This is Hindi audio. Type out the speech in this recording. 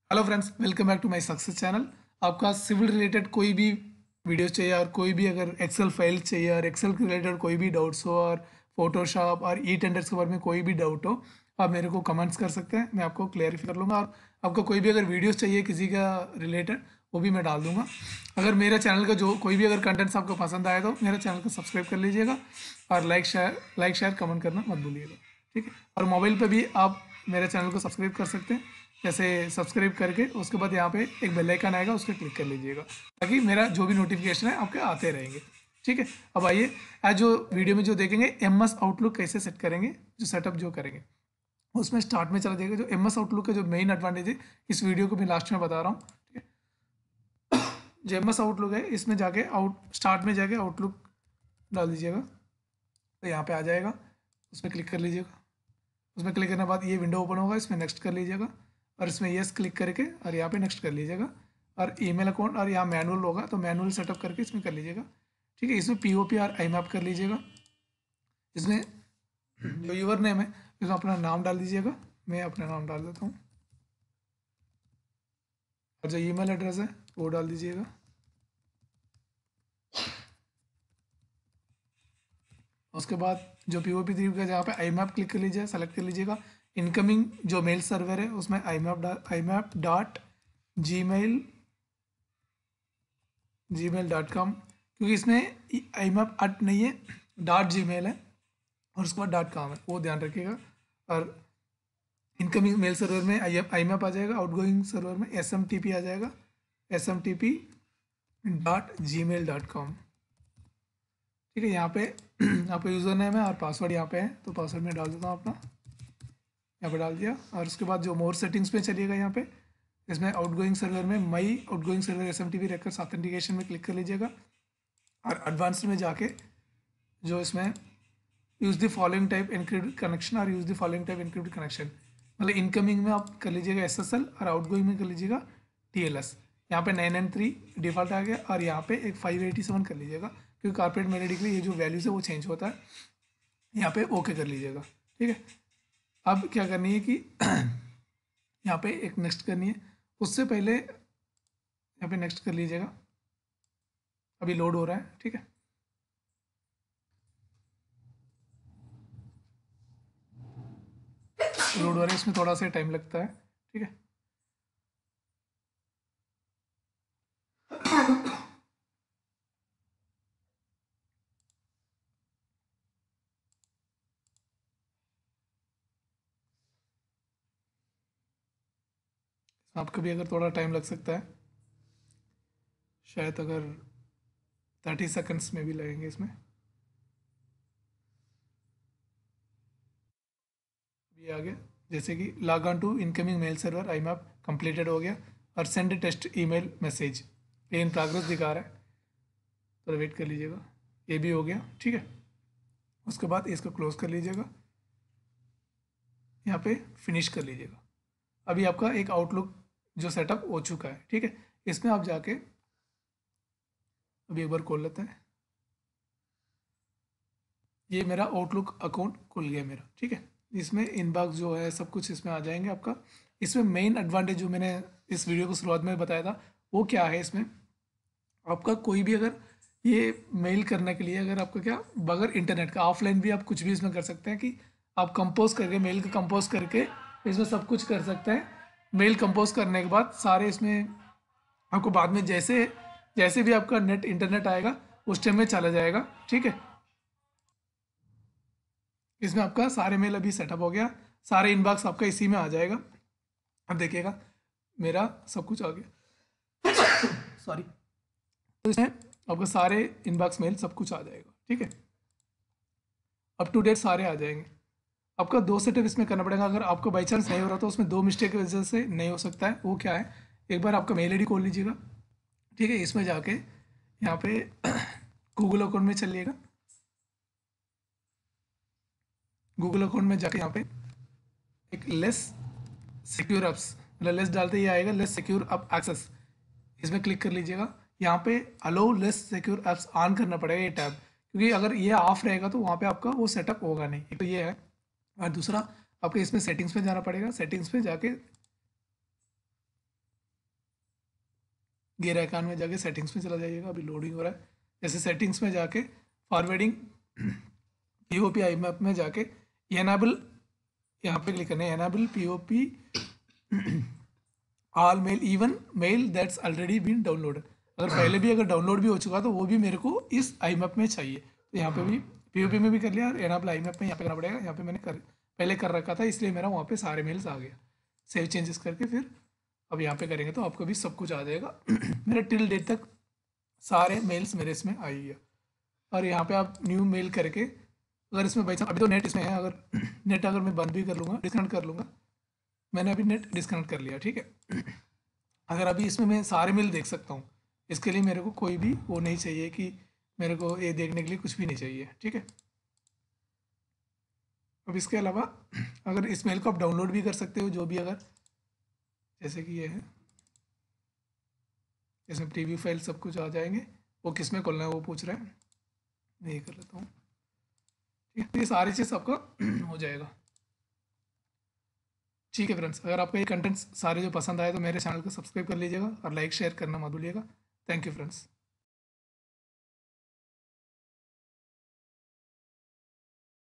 Hello friends, welcome back to my success channel. आपका सिविल रिलेटेड कोई भी वीडियोस चाहिए और कोई भी अगर एक्सेल फाइल चाहिए और एक्सेल के रिलेटेड कोई भी डाउट्स हो और फोटोशॉप और ई टेंडर्स के बारे में कोई भी डाउट हो, आप मेरे को कमेंट्स कर सकते हैं। मैं आपको क्लियरिफाई कर लूँगा। और आपको कोई भी अगर वीडियोस चाहिए किसी का रिलेटेड, वो भी मैं डाल दूँगा। अगर मेरा चैनल का जो कोई भी अगर कंटेंट्स आपको पसंद आए तो मेरा चैनल को सब्सक्राइब कर लीजिएगा और लाइक शेयर कमेंट करना मत भूलिएगा। ठीक है। और मोबाइल पे भी आप मेरे चैनल को सब्सक्राइब कर सकते हैं। जैसे सब्सक्राइब करके उसके बाद यहाँ पे एक बेल आइकन आएगा, उस पर क्लिक कर लीजिएगा ताकि मेरा जो भी नोटिफिकेशन है आपके आते रहेंगे। ठीक है। अब आइए, आज जो वीडियो में जो देखेंगे एमएस आउटलुक कैसे सेट करेंगे, जो सेटअप जो करेंगे उसमें स्टार्ट में चला जाएगा। जो एमएस आउटलुक का जो मेन एडवांटेज है, इस वीडियो को मैं लास्ट में बता रहा हूँ। ठीक है। जो एमएस आउटलुक है, इसमें जाके स्टार्ट में जाके आउटलुक डाल दीजिएगा तो यहाँ पे आ जाएगा। उसमें क्लिक कर लीजिएगा। उसमें क्लिक करने के बाद ये विंडो ओपन होगा, इसमें नेक्स्ट कर लीजिएगा और इसमें येस क्लिक करके और यहाँ पे नेक्स्ट कर लीजिएगा। और ईमेल अकाउंट और यहाँ मैनुअल होगा तो मैनुअल सेटअप करके इसमें कर लीजिएगा। ठीक है। इसमें पीओपी और आईमैप कर लीजिएगा। इसमें जो यूज़र नेम है इसमें अपना नाम डाल दीजिएगा। मैं अपना नाम डाल देता हूँ। और जो ईमेल एड्रेस है वो डाल दीजिएगा। उसके बाद जो पीओपी थ्री का जहाँ पे आईमैप क्लिक कर लीजिए, सेलेक्ट कर लीजिएगा। इनकमिंग जो मेल सर्वर है उसमें आईमैप डॉट gmail.com, क्योंकि इसमें आईमैप अट नहीं है, .gmail है और उसके बाद .com है, वो ध्यान रखिएगा। और इनकमिंग मेल सर्वर में आईमैप आ जाएगा, आउटगोइंग सर्वर में SMTP आ जाएगा, smtp.gmail.com। ठीक है। यहाँ पे आपका यूज़र नेम है और पासवर्ड यहाँ पे है, तो पासवर्ड में डाल देता हूँ अपना, यहाँ पे डाल दिया। और उसके बाद जो मोर सेटिंग्स पे चलिएगा, यहाँ पे इसमें आउटगोइंग सर्वर में मई outgoing server SMTP requires authentication में क्लिक कर लीजिएगा। और एडवांस्ड में जाके जो इसमें use the following type encrypted connection और use the following type encrypted connection, मतलब इनकमिंग में आप कर लीजिएगा SSL और आउटगोइंग में कर लीजिएगा TLS। यहाँ पे 993 डिफ़ॉल्ट आ गया और यहाँ पे एक 587 कर लीजिएगा, क्योंकि कारपेट मेलेडी के लिए ये जो वैल्यूज़ है वो चेंज होता है। यहाँ पे ओके कर लीजिएगा। ठीक है। अब क्या करनी है कि यहाँ पे एक नेक्स्ट करनी है। उससे पहले यहाँ पे नेक्स्ट कर लीजिएगा, अभी लोड हो रहा है। ठीक है। लोड हो रहा है, इसमें थोड़ा सा टाइम लगता है। ठीक है। आपको भी अगर थोड़ा टाइम लग सकता है, शायद अगर 30 सेकंड्स में भी लगेंगे इसमें। ये आ गया, जैसे कि log on to incoming mail server IMAP completed हो गया और सेंड टेस्ट ईमेल मैसेज ये इन प्रोग्रेस दिखा रहा है, तो वेट कर लीजिएगा। ये भी हो गया। ठीक है। उसके बाद इसको क्लोज कर लीजिएगा, यहाँ पे फिनिश कर लीजिएगा। अभी आपका एक आउटलुक जो सेटअप हो चुका है। ठीक है। इसमें आप जाके अभी एक बार खोल लेते हैं। ये मेरा आउटलुक अकाउंट खुल गया मेरा। ठीक है। इसमें इनबॉक्स जो है सब कुछ इसमें आ जाएंगे आपका। इसमें मेन एडवांटेज जो मैंने इस वीडियो को शुरुआत में बताया था वो क्या है, इसमें आपका कोई भी अगर ये मेल करने के लिए अगर आपका क्या बगैर इंटरनेट का ऑफलाइन भी आप कुछ भी इसमें कर सकते हैं कि आप कंपोज करके मेल का कंपोज करके इसमें सब कुछ कर सकते हैं। मेल कंपोज करने के बाद सारे इसमें आपको बाद में जैसे जैसे भी आपका नेट इंटरनेट आएगा उस टाइम में चला जाएगा। ठीक है। इसमें आपका सारे मेल अभी सेटअप हो गया, सारे इनबॉक्स आपका इसी में आ जाएगा। अब देखिएगा मेरा सब कुछ आ गया। सॉरी। तो इसमें आपका सारे इनबॉक्स मेल सब कुछ आ जाएगा। ठीक है। अप टू डेट सारे आ जाएंगे। आपका दो सेटअप इसमें करना पड़ेगा। अगर आपको बाई चांस नहीं हो रहा तो उसमें दो मिस्टेक की वजह से नहीं हो सकता है। वो क्या है, एक बार आपका मेल आईडी खोल लीजिएगा। ठीक है। इसमें जाके यहाँ पे गूगल अकाउंट में चलिएगा। गूगल अकाउंट में जाके यहाँ पे एक लेस सिक्योर एप्स, मतलब लेस डालते ही आएगा लेस सिक्योर अप एक्सेस, इसमें क्लिक कर लीजिएगा। यहाँ पे allow less secure apps on करना पड़ेगा ये टैब, क्योंकि अगर ये ऑफ रहेगा तो वहाँ पे आपका वो सेटअप होगा नहीं। एक तो ये है, और दूसरा आपको इसमें सेटिंग्स में जाना पड़ेगा। सेटिंग्स में जाके गियर आइकन में जाके सेटिंग्स में चला जाइएगा, अभी लोडिंग हो रहा है। जैसे सेटिंग्स में जाके फॉरवर्डिंग पीओपी आई मैप में जाके एनाबल यहाँ पे क्लिक करना है, enable POP all mail even mail that's already been downloaded. अगर पहले भी अगर डाउनलोड भी हो चुका तो वो भी मेरे को इस आई मैप में चाहिए। तो यहाँ पे भी पीओपी में भी कर लिया और एनाबल आई मैप में यहाँ पे करना पड़ेगा। यहाँ पे मैंने पहले कर रखा था, इसलिए मेरा वहाँ पे सारे मेल्स आ गया। सेव चेंजेस करके फिर अब यहाँ पे करेंगे तो आपको भी सब कुछ आ जाएगा। मेरा टिल डेट तक सारे मेल्स मेरे इसमें आ ही गया। और यहाँ पे आप न्यू मेल करके अगर इसमें बाई चांस अभी तो नेट इसमें है, अगर नेट अगर मैं बंद भी कर लूँगा, डिस्कनेक्ट कर लूँगा, मैंने अभी नेट डिस्कनेक्ट कर लिया, ठीक है। अगर अभी इसमें मैं सारे मेल देख सकता हूँ, इसके लिए मेरे को कोई भी वो नहीं चाहिए कि मेरे को ये देखने के लिए कुछ भी नहीं चाहिए, ठीक है। अब इसके अलावा अगर इस मेल को आप डाउनलोड भी कर सकते हो, जो भी अगर जैसे कि ये है, इसमें प्रीव्यू फाइल सब कुछ आ जाएंगे। वो किस में खोलना है वो पूछ रहा है, मैं ये कर लेता हूँ, ठीक है। ये सारी चीज़ आपका हो जाएगा, ठीक है फ्रेंड्स। अगर आपको ये कंटेंट्स सारे जो पसंद आए तो मेरे चैनल को सब्सक्राइब कर लीजिएगा और लाइक शेयर करना मत भूलिएगा। Thank you friends.